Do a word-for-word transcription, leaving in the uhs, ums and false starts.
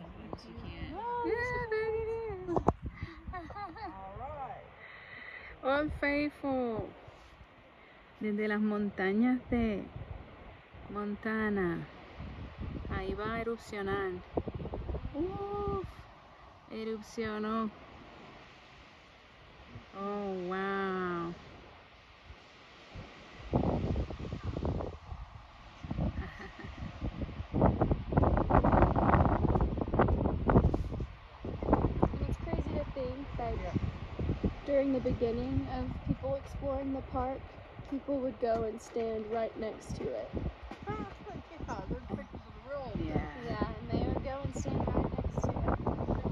sometimes you can't. Yeah, there it is. Old Faithful. Desde las montañas de Montana. Ahí va a erupcionar. Uf, erupcionó. Oh, wow. And it's crazy to think that during the beginning of people exploring the park, people would go and stand right next to it. Yeah, there's pictures of the real. Yeah. Yeah, and they would go and stand right